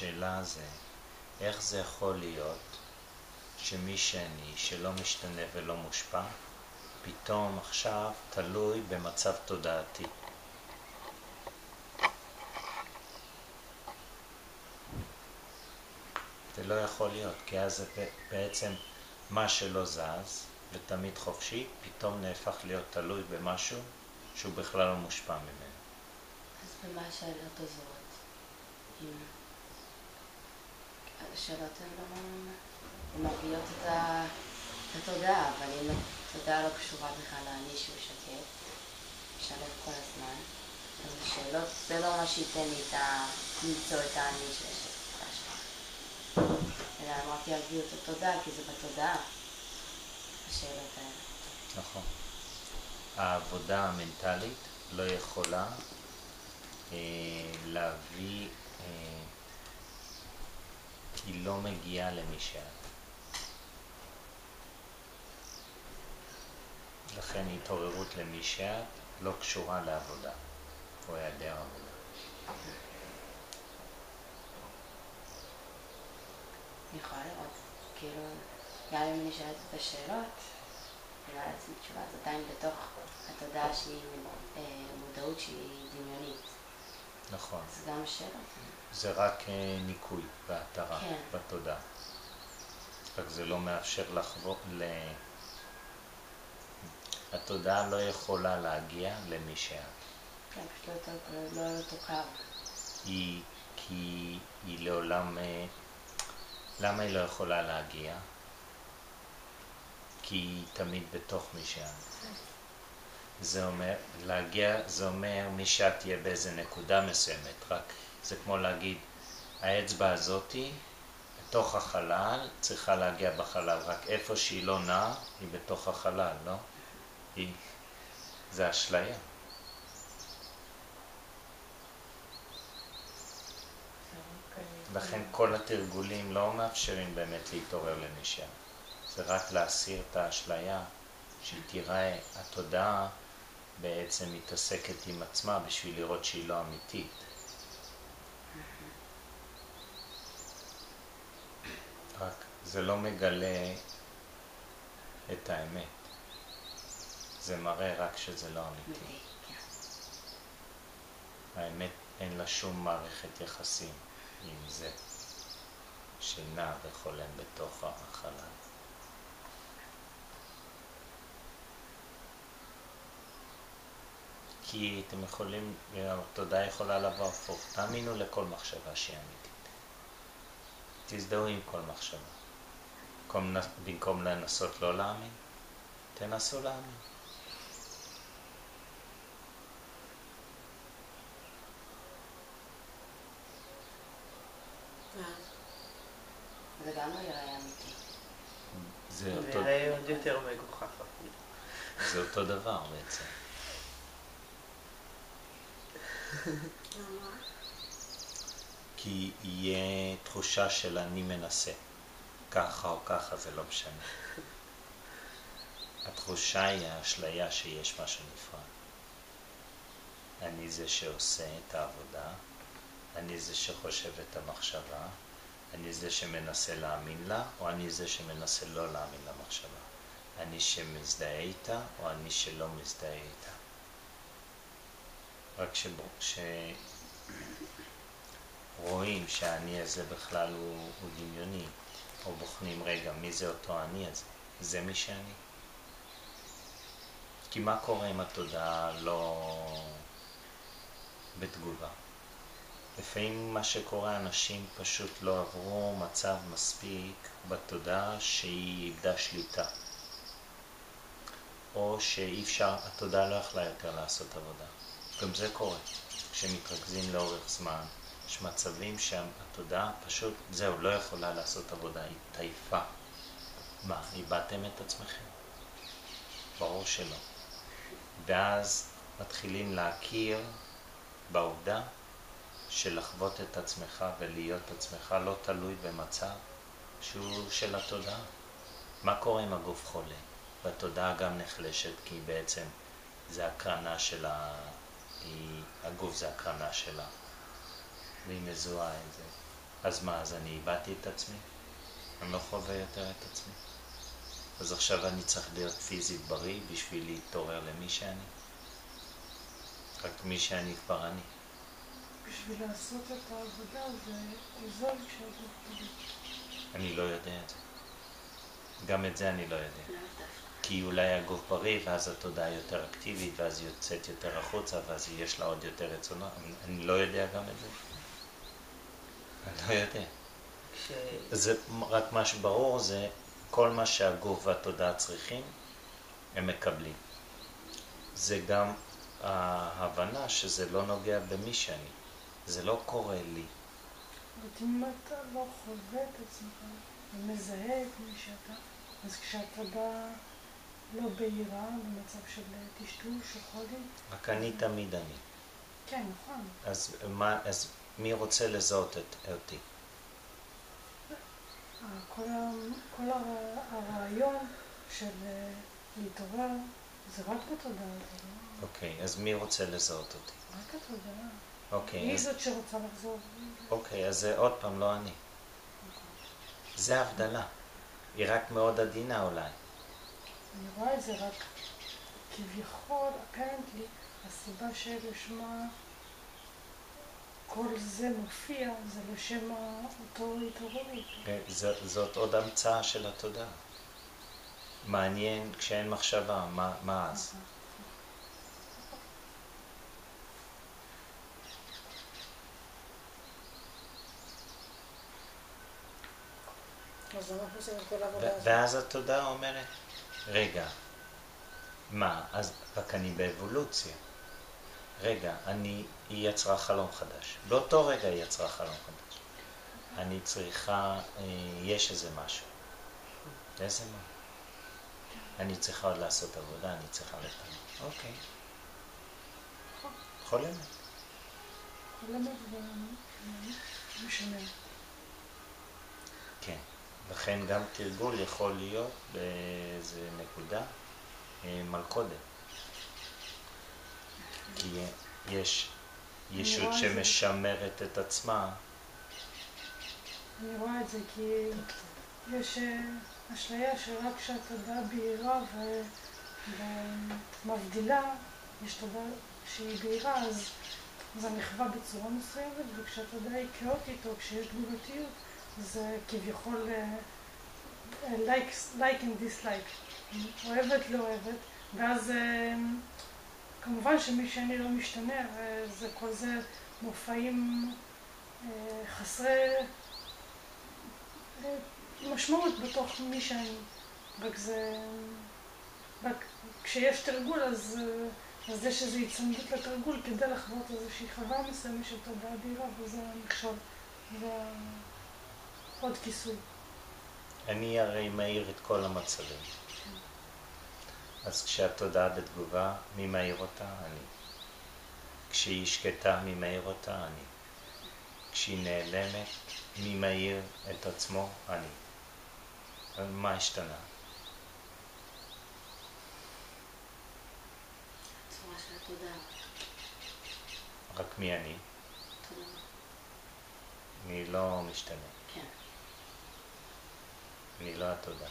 השאלה זה, איך זה יכול להיות שמי שאני, שלא משתנה ולא מושפע, פתאום עכשיו תלוי במצב תודעתי. זה לא יכול להיות, כי אז זה בעצם מה שלא זז ותמיד חופשי, פתאום נהפך להיות תלוי במשהו שהוא בכלל לא מושפע ממנו. אז במה השאלות עוזרות? השאלות הן מביאות את התודעה, אבל אם התודעה לא קשורה בכלל לאני שהוא שקט, משלב כל הזמן, אז השאלות זה לא מה שייתן לי למצוא את האני שיש את השאלה. אלא אמרתי להביא את התודעה, כי זה בתודעה, השאלות האלה. נכון. העבודה המנטלית לא יכולה להביא, היא לא מגיעה למי שאת. לכן התעוררות למי שאת לא קשורה לעבודה או היעדר עבודה. אני יכולה לראות, כאילו, גם אם אני שואלת את השאלות, אני לא לעצמי תשובה, זה עדיין בתוך התודעה שהיא מודעות שהיא דמיונית. נכון. זה גם שאלות. זה רק ניקוי והתרה כן. בתודעה. רק זה לא מאפשר לחוות התודעה לא יכולה להגיע למי שאת. כן, פשוט לא אותו קו. כי היא לעולם, למה היא לא יכולה להגיע? כי היא תמיד בתוך מי שאת. זה אומר, להגיע, זה אומר מי שאת תהיה באיזה נקודה מסוימת, רק זה כמו להגיד, האצבע הזאתי בתוך החלל צריכה להגיע בחלל, רק איפה שהיא לא נעה היא בתוך החלל, לא? זה אשליה. לכן כל התרגולים לא מאפשרים באמת להתעורר למשם. זה רק להסיר את האשליה, שהיא תראה, התודעה בעצם מתעסקת עם עצמה בשביל לראות שהיא לא אמיתית. רק זה לא מגלה את האמת. זה מראה רק שזה לא אמיתי. האמת אין לה שום מערכת יחסים עם זה שנע וחולם בתוך החלל. כי אתם יכולים, התודעה יכולה לבוא הפוך. תאמינו לכל מחשבה שהיא אמיתית. תזדהו עם כל מחשבה. במקום לנסות לא להאמין, תנסו להאמין. זה גם לא יראה אמיתי. זה יראה עוד יותר מגוחך אפילו. זה אותו דבר בעצם. כי יהיה תחושה של אני מנסה. ככה או ככה זה לא משנה. התחושה היא האשליה שיש משהו נפרד. אני זה שעושה את העבודה, אני זה שחושב את המחשבה, אני זה שמנסה להאמין לה, או אני זה שמנסה לא להאמין למחשבה. אני שמזדהה איתה, או אני שלא מזדהה איתה. רק שרואים שהאני הזה בכלל הוא דמיוני, או בוחנים רגע מי זה אותו האני הזה, זה מי שאני. כי מה קורה אם התודעה לא בתגובה? לפעמים מה שקורה, אנשים פשוט לא עברו מצב מספיק בתודעה שהיא איבדה שליטה. או שאי אפשר, התודעה לא יכלה יותר לעשות עבודה. גם זה קורה. כשמתרכזים לאורך זמן, יש מצבים שהתודעה פשוט, זהו, לא יכולה לעשות עבודה, היא טייפה. מה, איבדתם את עצמכם? ברור שלא. ואז מתחילים להכיר בעובדה של לחוות את עצמך ולהיות עצמך לא תלוי במצב שהוא של התודעה. מה קורה אם הגוף חולה? והתודעה גם נחלשת כי בעצם זה הקרנה שלה, הגוף זה הקרנה שלה. והיא מזוהה את זה. אז מה, אז אני איבדתי את עצמי? אני לא חווה יותר את עצמי. אז עכשיו אני צריך להיות פיזית בריא בשביל להתעורר למי שאני. רק מי שאני כבר אני. בשביל לעשות את העבודה זה עוזר כשהגוף בריא. אני לא יודע את זה. גם את זה אני לא יודע. לאו דווקא. כי אולי הגוף בריא ואז התודעה יותר אקטיבית ואז היא יוצאת יותר החוצה ואז יש לה עוד יותר רצונות. אני לא יודע גם את זה. אני לא יודע. זה רק מה שברור זה כל מה שהגוף והתודעה צריכים הם מקבלים. זה גם ההבנה שזה לא נוגע במי שאני. זה לא קורה לי. אבל אם אתה לא חווה את עצמך ומזהה את מי שאתה, אז כשאתה בא לא בהירה, במצב של טשטוש או חולי... רק אני תמיד אני. כן, נכון. אז מי רוצה לזהות אותי? כל הרעיון של להתעורר זה רק בתודעה, זה לא... אוקיי, אז מי רוצה לזהות אותי? רק התודעה. אוקיי, היא אז... זאת שרוצה לחזור. אוקיי, אז זה עוד פעם לא אני. זה הבדלה. היא רק מאוד עדינה אולי. אני רואה את זה רק כביכול, apparently, הסיבה שלשמה כל זה מופיע, זה לשם אותו התעוררות. זאת עוד המצאה של התודעה. מעניין כשאין מחשבה, מה אז? אז אנחנו עושים את כל העבודה הזאת. ואז התודעה אומרת, רגע, מה? אז רק אני באבולוציה. רגע, היא יצרה חלום חדש. באותו רגע היא יצרה חלום חדש. אני צריכה, יש איזה משהו. איזה מה? אני צריכה עוד לעשות עבודה, אני צריכה לתת. אוקיי. חולמת. חולמת ומשנה. כן. לכן גם תרגול יכול להיות באיזה נקודה מלכודת. כי יש ישות שמשמרת את עצמה. אני רואה את זה כי יש אשליה שרק כשהתודעה בהירה ומבדילה, יש תודעה שהיא בהירה, אז זה נכווה בצורה מסוימת, וכשהתודעה היא כאוטית או כשיש תגובתיות, זה כביכול like and dislike, אוהבת לא אוהבת, ואז כמובן שמי שאני לא משתנה, וזה כל זה מופעים חסרי משמעות בתוך מי שאני. רק כשיש תרגול, אז זה שזה יצמדות לתרגול כדי לחוות איזושהי חווה מסוימת של תודעה בהירה, וזה המכשול, זה עוד כיסוי. אני הרי מאיר את כל המצבים. אז כשהתודעה בתגובה, מי מאיר אותה? אני. כשהיא שקטה, מי מאיר אותה? אני. כשהיא נעלמת, מי מאיר את עצמו? אני. מה השתנה? צורה של התודעה. רק מי אני? תודעה. אני לא משתנה. כן. אני לא התודעה.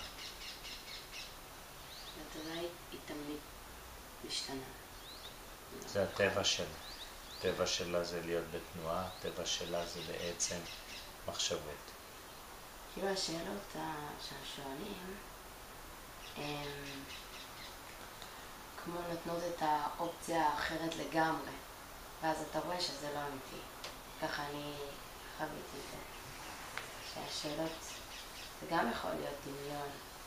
התודעה היא תמיד משתנה. זה הטבע שלה. הטבע שלה זה להיות בתנועה, הטבע שלה זה בעצם מחשבות. כאילו השאלות שהשואלים, כמו נותנות את האופציה האחרת לגמרי, ואז אתה רואה שזה לא אמיתי. ככה אני חוויתי את זה. שהשאלות, זה גם יכול להיות דמיון.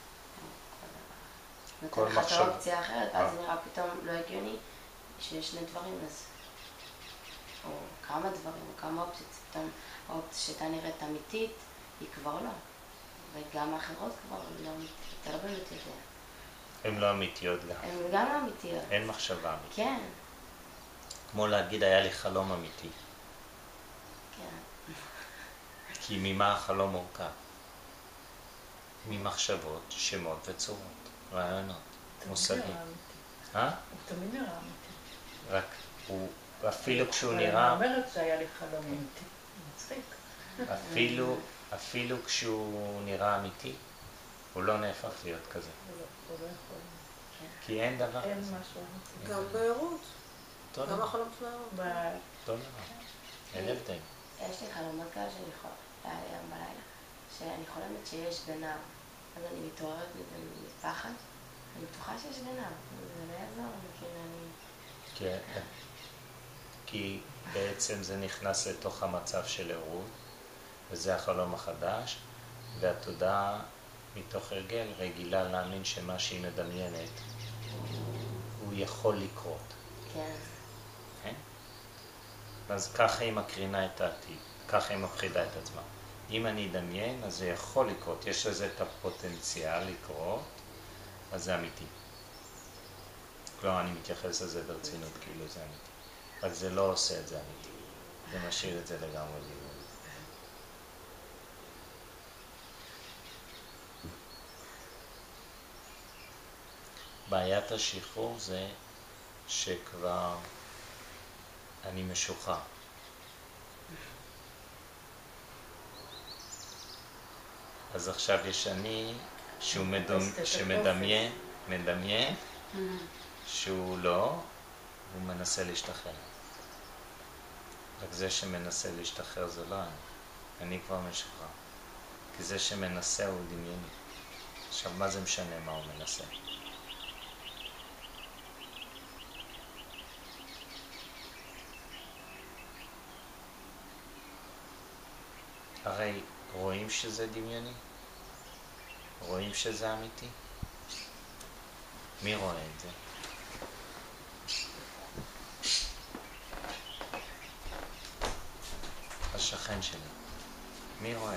נותן לך את האופציה האחרת, ואז זה נראה פתאום לא הגיוני שיש שני דברים, אז... או כמה דברים, או כמה אופציות, פתאום האופציה שהייתה נראית אמיתית, היא כבר לא. וגם האחרות כבר לא אמיתית, אתה לא באמת יודע. הן לא אמיתיות גם. הן גם לא אמיתיות. אין מחשבה אמיתית. כן. כמו להגיד, היה לי חלום אמיתי. כן. כי ממה החלום מורכב? ממחשבות, שמות וצורות, רעיונות, מושגים. הוא תמיד נראה אמיתי. רק הוא, אפילו כשהוא נראה... אני אומרת שהיה לי חלום אמיתי. מצחיק. אפילו כשהוא נראה אמיתי, הוא לא נהפך להיות כזה. הוא לא יכול. כי אין דבר אין כזה. משהו אמיתי. גם בעירות. אותו גם דבר. החלום של העירות. אותו דבר. אין הבדל. יש לי חלומות כאלה שאני יכולה, היה לי היום בלילה, שאני חולמת שיש גנב. אז אני מתעוררת מפחד, אני בטוחה שיש גנב, זה לא יעזור, כאילו אני... כי בעצם זה נכנס לתוך המצב של עירות, וזה החלום החדש, והתודעה מתוך הרגל רגילה להאמין שמה שהיא מדמיינת הוא יכול לקרות. כן. כן? אז ככה היא מקרינה את העתיד, ככה היא מפחידה את עצמה. אם אני אדמיין, אז זה יכול לקרות, יש לזה את הפוטנציאל לקרות, אז זה אמיתי. כלומר, אני מתייחס לזה ברצינות, כאילו זה אמיתי. רק זה לא עושה את זה אמיתי. זה משאיר את זה לגמרי דיון. בעיית השחרור זה שכבר אני משוחרר. אז עכשיו יש אני שהוא מדמיין שהוא לא, הוא מנסה להשתחרר. רק זה שמנסה להשתחרר זה לא אני כבר משוחרר. כי זה שמנסה הוא דמיוני. עכשיו מה זה משנה מה הוא מנסה? הרי רואים שזה דמיוני? רואים שזה אמיתי? מי רואה את זה? השכן שלי. מי רואה?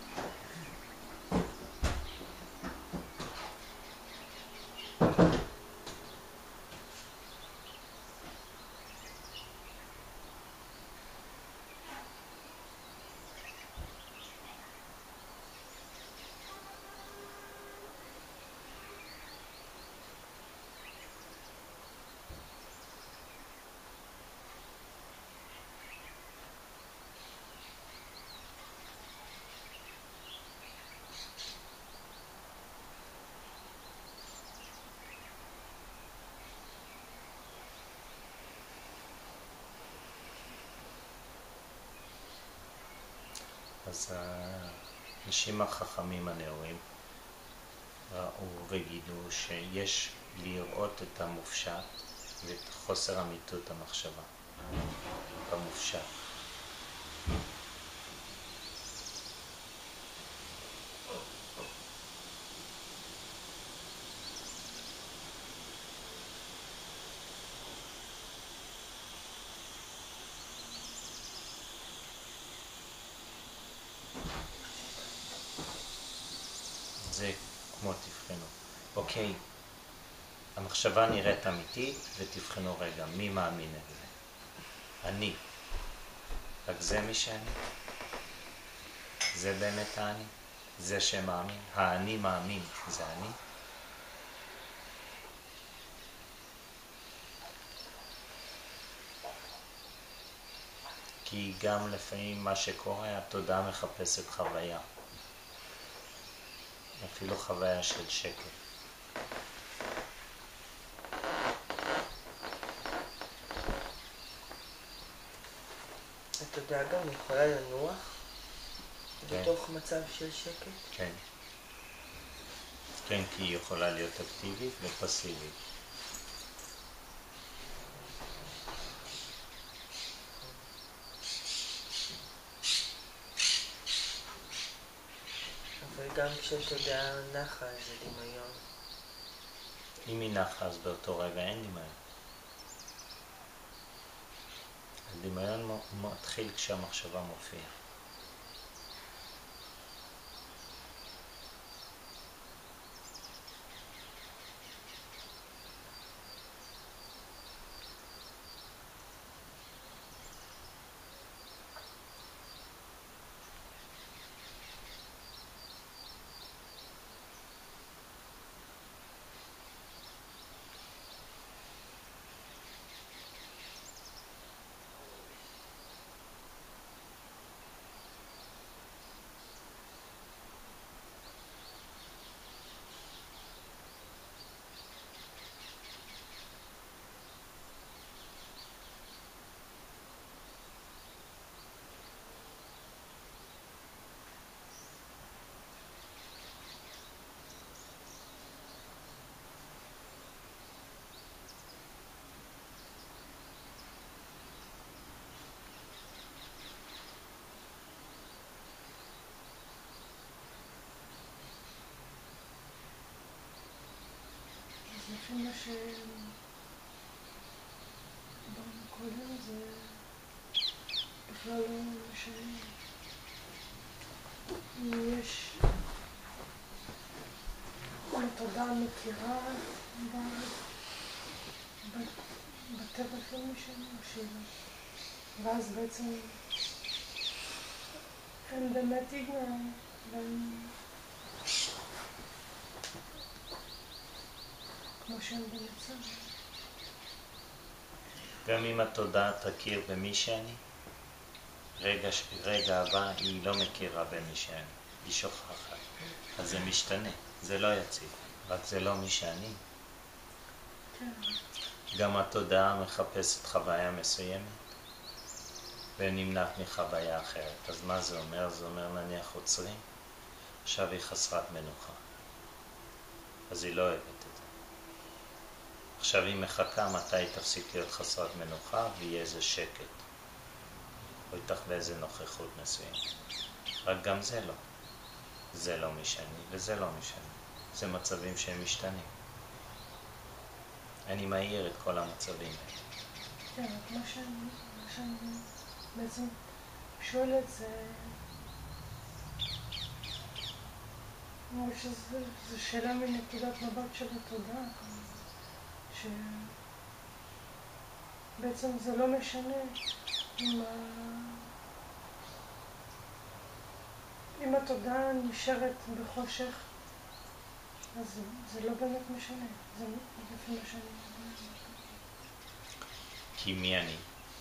אז האנשים החכמים הנאורים ראו וגידו שיש לראות את המופשט ואת חוסר אמיתות המחשבה במופשט. זה כמו תבחנו. אוקיי, המחשבה נראית אמיתית ותבחנו רגע, מי מאמין את זה? אני. רק זה מי שאני? זה באמת האני? זה שמאמין? האני מאמין, זה אני? כי גם לפעמים מה שקורה, התודעה מחפשת חוויה. אפילו חוויה של שקט. התודעה גם יכולה לנוח בתוך מצב של שקט? כן. כן, כי היא יכולה להיות אקטיבית ופסיבית. אבל גם כשהתודעה נחה זה דמיון. אם היא נחה אז באותו רגע אין דמיון. הדמיון מתחיל כשהמחשבה מופיעה. לפי מה שדיברנו קודם, זה בכלל לא משנה. יש תודעה מכירה בטבע של מישהו או שלא. ואז בעצם הם באמת איגנורנט, כמו שהם במצב. גם אם התודעה תכיר במי שאני, רגע הבא היא לא מכירה במי שאני, היא שוכחת. אז זה משתנה, זה לא יציב, רק זה לא מי שאני. גם התודעה מחפשת חוויה מסוימת ונמנעת מחוויה אחרת. אז מה זה אומר? זה אומר נניח עוצרים, עכשיו היא חסרת מנוחה, אז היא לא אוהבת את זה. עכשיו היא מחכה מתי תפסיק להיות חסרת מנוחה ויהיה איזה שקט, או איתך באיזה נוכחות מסוים. רק גם זה לא. זה לא משני וזה לא משני. זה מצבים שהם משתנים. אני מאיר את כל המצבים האלה. כן, מה שאני בעצם שואלת זה... שזו שאלה מנקודת מבט של התודעה, שבעצם זה לא משנה אם התודעה נשארת בחושך, אז זה לא באמת משנה, זה לפי מה שאני מדבר. כי מי אני?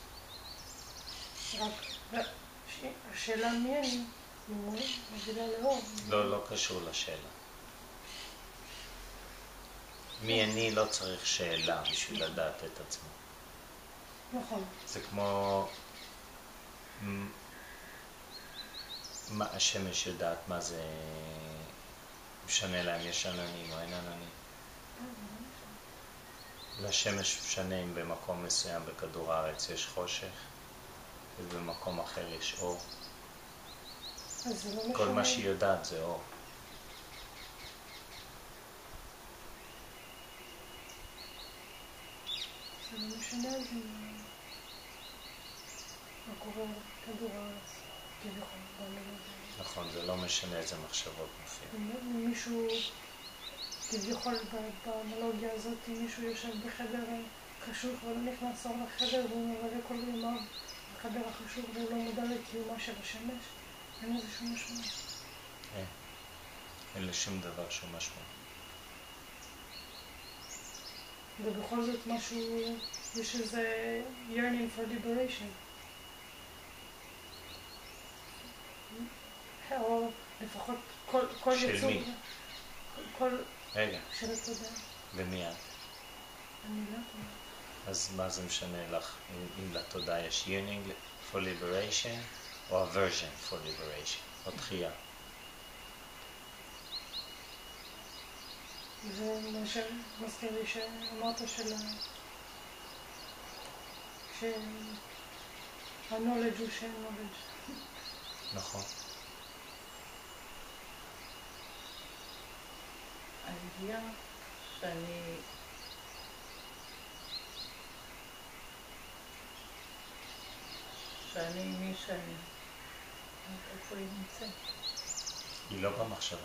רק השאלה מי אני, מובילה לאור. לא קשור לשאלה. מי אני לא צריך שאלה בשביל לדעת את עצמו. נכון. זה כמו... השמש יודעת מה זה... משנה להם, יש עננים או אין עננים. לשמש משנה אם במקום מסוים בכדור הארץ יש חושך, ובמקום אחר יש אור. כל מה שהיא יודעת זה אור. זה לא משנה אז מה קורה בכדור הארץ, כביכול, במלוגיה. נכון, זה לא משנה איזה מחשבות מופיעות. מישהו, כביכול באנלוגיה הזאת, מישהו יושב בחדר חשוך ולא נכנס אור לחדר והוא מבלה כל ימיו בחדר החשוך והוא לא מודע לקיומה של השמש, אין לזה שום משמעות. אין לשום דבר שום משמעות. ובכל זאת משהו, יש איזה yearning for liberation. או לפחות כל של יצור. מי? רגע. של התודעה. ומי את? אני לא יודעת. אז מה זה משנה לך אם לתודעה יש yearning for liberation או aversion for liberation, או דחייה? זה מה שמזכיר לי שאמרת שה-knowledge הוא knowledge. נכון. הידיעה שאני מי שאני, איפה היא נמצאת? היא לא במחשבה.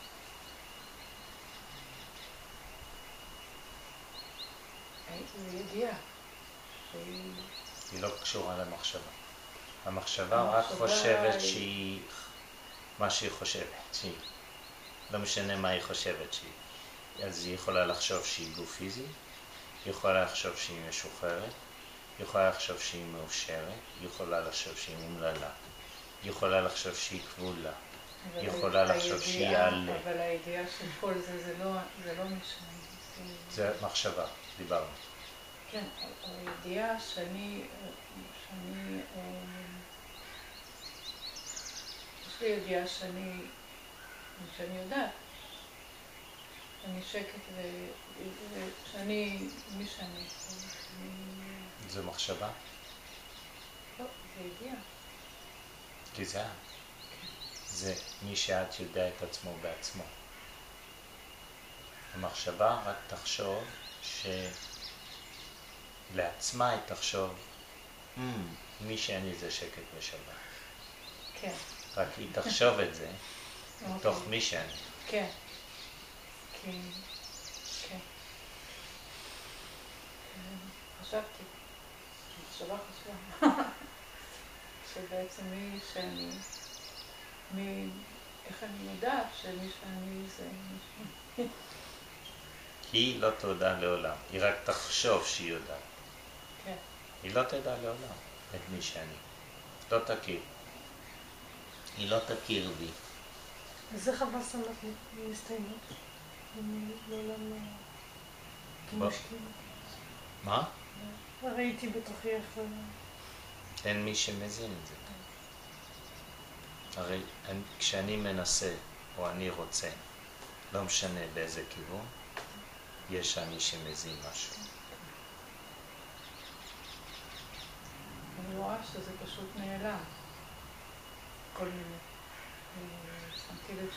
זו ידיעה היא לא קשורה למחשבה. המחשבה רק חושבת שהיא מה שהיא חושבת שהיא. לא משנה מה היא חושבת שהיא. אז היא יכולה לחשוב שהיא גוף פיזי, היא יכולה לחשוב שהיא משוחררת, היא יכולה לחשוב שהיא מאושרת, היא יכולה לחשוב שהיא אומללה, היא יכולה לחשוב שהיא כבולה, היא יכולה לחשוב שהיא עלה. אבל הידיעה של כל זה לא משנה. זה מחשבה, דיברנו. כן, הידיעה שאני יש לי ידיעה שאני יודעת, אני שקט ושאני מי שאני. זה מחשבה? לא, זה ידיעה. כי זה את. זה מי שאת יודע את עצמו בעצמו. המחשבה רק תחשוב לעצמה היא תחשוב, מי שאני זה שקט ושלווה. כן. רק היא תחשוב את זה, מתוך מי שאני. כן. כן. כן. חשבתי, מחשבה חשבה, שבעצם מי שאני, איך אני יודעת שמי שאני זה מי היא לא תודע לעולם, היא רק תחשוב שהיא יודעת. כן. היא לא תדע לעולם את מי שאני. לא תכיר. היא לא תכיר בי. אז איך הווסנות מסתיימות? לעולם כמשקיעים. מה? ראיתי בתוכי איך... אין מי שמזין את זה. הרי כשאני מנסה או אני רוצה, לא משנה באיזה כיוון, יש אני שמזין משהו. אני רואה שזה פשוט נעלם. כל מיני. שמתי לב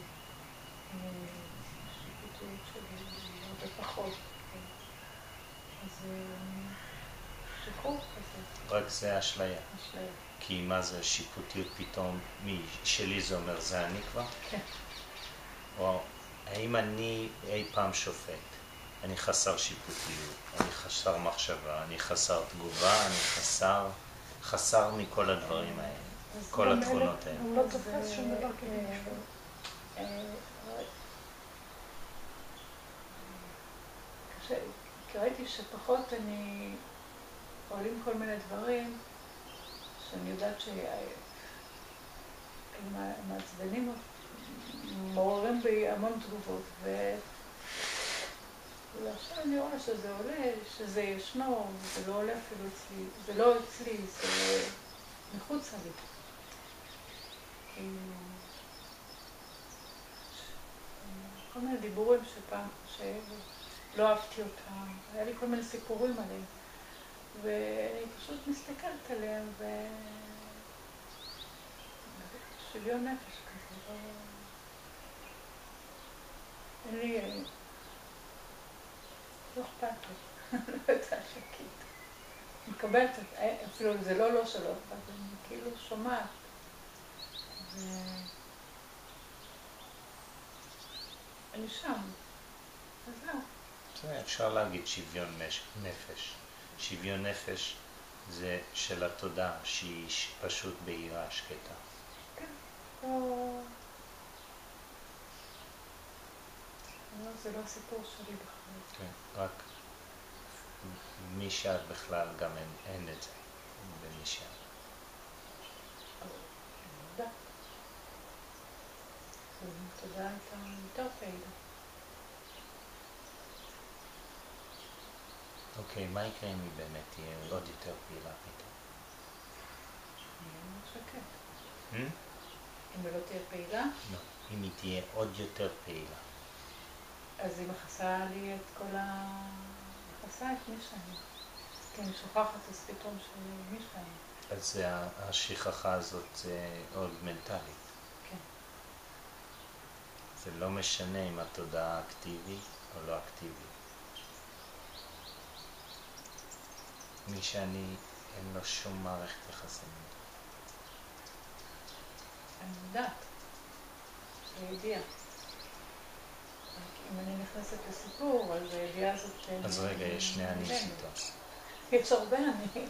שיפוטיות שלי הרבה פחות. אז שחרור כזה. רק זה אשליה. אשליה. כי מה זה שיפוטיות פתאום? שלי זה אומר זה אני כבר? כן. או האם אני אי פעם שופט? אני חסר שיפוטיות, אני חסר מחשבה, אני חסר תגובה, אני חסר מכל הדברים האלה, כל התכונות האלה. הוא לא תופס שום דבר כדי לשפוט. כי ראיתי שפחות אני עולים כל מיני דברים שאני יודעת שהם מעצבנים, מעוררים בי המון תגובות, ועכשיו אני רואה שזה עולה, שזה ישנו, זה לא עולה אפילו אצלי, זה לא אצלי, זה מחוץ לי. כל מיני דיבורים שפעם, שלא אהבתי אותם, היה לי כל מיני סיפורים עליהם, ואני פשוט מסתכלת עליהם, שוויון נפש כזה, אין לי... לא אכפת לי, לא יודעת שקית. אני מקבלת, אפילו זה לא שלא אכפת, אני כאילו שומעת. אני שם, אז זהו. אפשר להגיד שוויון נפש. שוויון נפש זה של התודעה שהיא פשוט בהירה שקטה. כן, זה לא הסיפור שלי בכלל. כן, רק מי שאת בכלל גם אין את זה, במי שאת. תודה. תודה הייתה יותר פעילה. אוקיי, מה יקרה אם היא באמת תהיה עוד יותר פעילה פתאום? אני שקט. אם היא לא תהיה פעילה? לא, אם היא תהיה עוד יותר פעילה. אז היא מכסה לי את כל מכסה את מי שאני. כי אני שוכחת אז פתאום שמי שאני. אז השכחה הזאת זה עוד מנטלית. כן. זה לא משנה אם התודעה אקטיבית או לא אקטיבית. מי שאני אין לו שום מערכת יחסים. אני יודעת. זה ידיעה. אם אני נכנסת לסיפור, אז הידיעה הזאת... אז רגע, יש שני אני איתו. יש הרבה אני.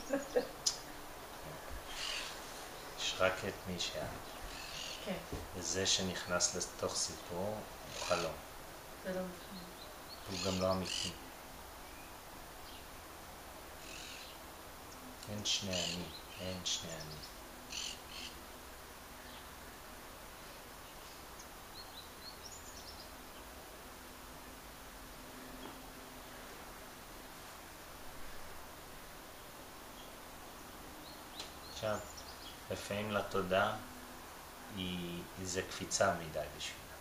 יש רק את מי שאת. כן. וזה שנכנס לתוך סיפור הוא חלום. זה לא משנה. הוא גם לא אמיתי. אין שני אני, אין שני אני. עכשיו, לפעמים לתודעה זה קפיצה מדי בשבילה.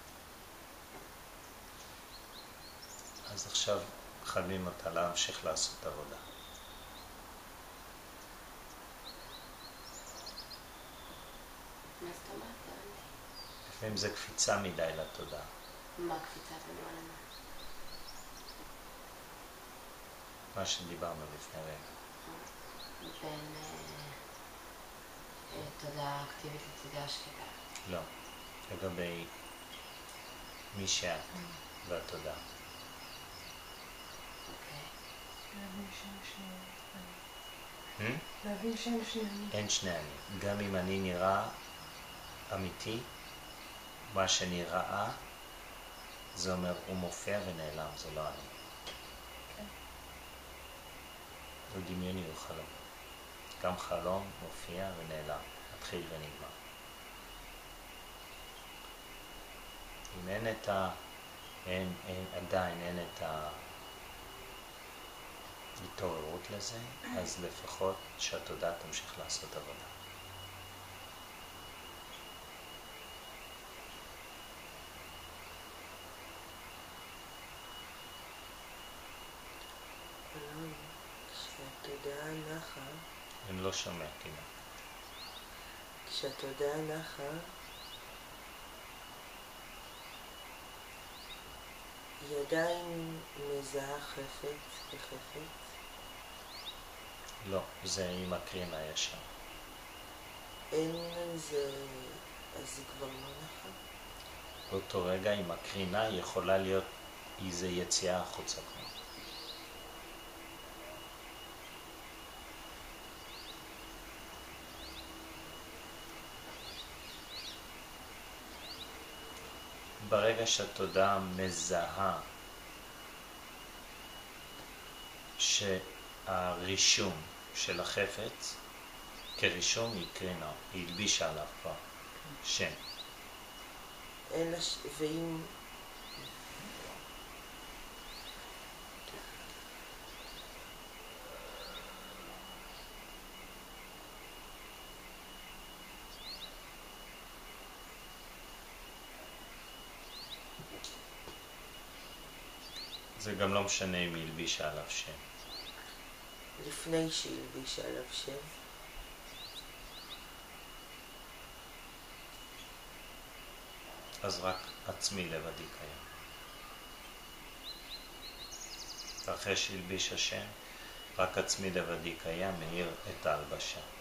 אז עכשיו חייבים אותה להמשיך לעשות עבודה. מה זאת אומרת? לפעמים זה קפיצה מדי לתודעה. מה קפיצה במה למה? מה שדיברנו לפני רגע. בין תודעה אקטיבית לתודעה שקטה. לא, לגבי מי שאת והתודעה. אוקיי. להבין שהם שני אני. אין שני אני. גם אם אני נראה אמיתי, מה שנראה זה אומר הוא מופיע ונעלם, זה לא אני. הוא דמיוני, הוא חלום. גם חלום מופיע ונעלם, מתחיל ונגמר. אם אין את עדיין אין את ההתעוררות לזה, אז לפחות שהתודעה תמשיך לעשות עבודה. כשהתודעה נחה, אני לא שומע כמעט. כשהתודעה נחה, היא עדיין מזהה חפץ כחפץ? לא, זה עם הקרינה ישר. אין זה, אז היא כבר לא נחה? באותו רגע עם הקרינה יכולה להיות איזו יציאה החוצה כבר. ברגע שהתודעה מזהה שהרישום של החפץ כרישום היא קרינה, היא הלבישה עליו כבר שם. אין לש... ואם... זה גם לא משנה אם היא הלבישה עליו שם. לפני שהיא הלבישה עליו שם? אז רק עצמי לבדי קיים. אחרי שהלביש השם, רק עצמי לבדי קיים מאיר את ההלבשה.